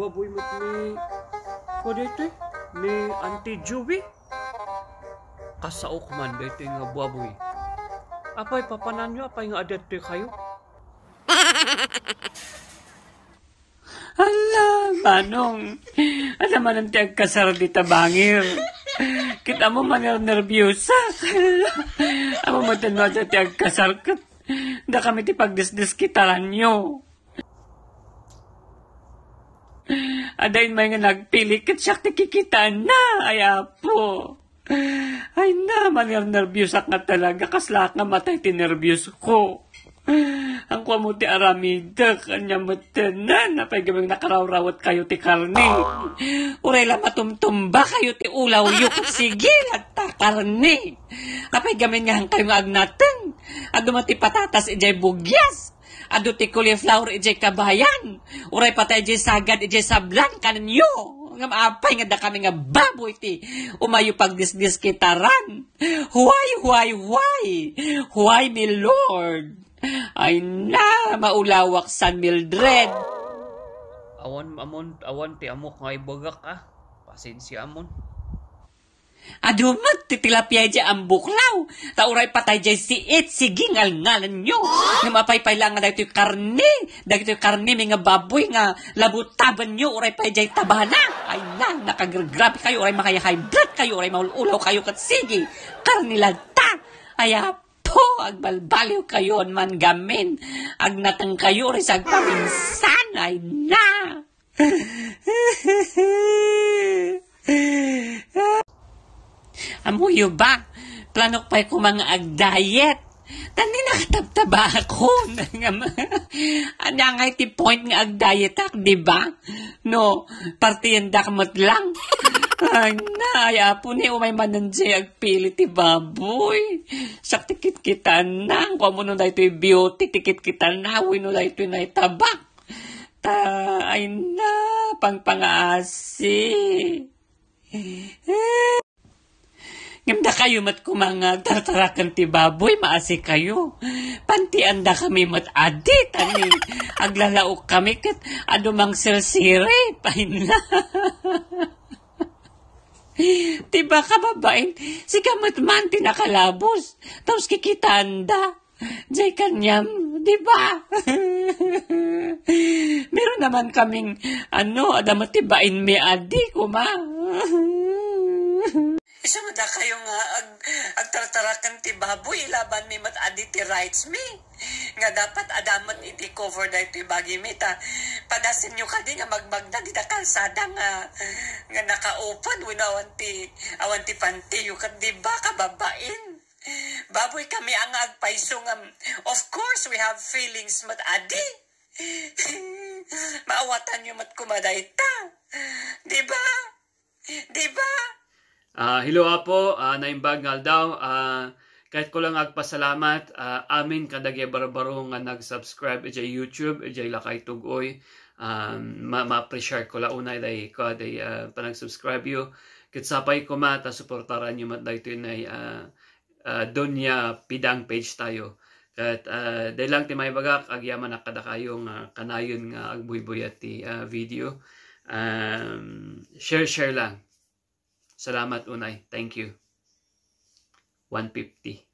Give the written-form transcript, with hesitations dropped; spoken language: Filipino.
baboy mo ni ko dito ni Auntie Juby. Kasaok man dito nga baboy. Apay papanan nyo, apay nga adat kayo. Hala, manong. Alam man ang tiyag kasar di tabangir. Kita mo man nervyosa. Amo mo tanwa sa tiyag kasar kat. Da kami ti pagdisdis kitaran nyo. Adayin may nga nagpili kat siya ti kikitaan na. Ay apo. Ay na, nervyos nga talaga. Kasla nga matay tinervyos ko. Ang kwa mo ti aramida, kanya matanan. Napay gamang nakarawrawat kayo ti karne. Uray lang matumtumba kayo ti ulaw yuk. Sige, lagta karne. Napay gamang nga kayo nga agnatan. Ado mati patatas ijay bugyas. Ado ti cauliflower ijay kabayan. Uray patay ijay sagad ijay sablan kanyo. Nga maapay nga da kami nga baboy ti umayo pagdisdis kitaran. Why, mi Lord? Ay na, maulawak San Mildred. Awan ti amok nga ibagak Pasensya amon. Ado magtitilapya dya ang buklaw. Tauray patay dya sige ngal-ngalan nyo. Nga mapaypay lang nga dahito yung karne. Dahito yung karne, may nga baboy nga labutaban nyo. Uray pay dya tabana. Ay na, nakagrabe kayo. Uray makaya high blood kayo. Uray maululaw kayo kat sige. Karne lagta. Ay po, agbalbaliw kayo man gamin. Agnatang kayo, uray sa agpaminsan. Ay na. Amuyo ba? Plano pa ko mga ag-diet. Tani nakatabtaba ako. Ano nga iti point nga ag-diet di ba? No, partiyan dakamot lang. Ay na, ay apo ni umay mananjay agpili ti baboy. Sak tikit kita na. Kung mo nun na ito'y beauty, tikit kita na. Uy nun na ito'y naitabak. Ay na, pangpangasi. Ngimda kayo mat kumanga tartarakan ti baboy, maasi kayo. Pantianda kami mat adit, ani. Aglalaok kami kat adumang sirsire. Pahin na. Diba kababain, si kamat man tinakalabos. Tapos kikitanda. Jay kanyam, diba? Meron naman kaming, adamat tibain mi adi kuma. Isa mo da kayo nga agtartarakan ti baboy, laban mi mat adi ti rights mi. Nga dapat adamat iti cover da iti bagi mi ta. Padasin nyo ka di nga magmagda di da kalsada nga naka-open wino awan ti panty yung kat di ba kababain. Baboy kami ang agpaiso nga of course we have feelings mat adi. Maawatan nyo mat kumaday ta. Di ba? Di ba? Hello apo, naimbag nga daw. Kahit ko lang agpasalamat, amin kadagay barbaro nga nag-subscribe ijay YouTube, ijay lakay tugoy. Ma-appreciate ko launay day ko day panag-subscribe yo. Kitsapay ko mata suportaran nyo mat dayto nay Donya Pidang page tayo. Kat day lang ti may bagak agyaman nakada kayong kanayon nga agbuybuy at ti video. Share lang. Salamat unay. Thank you. 150.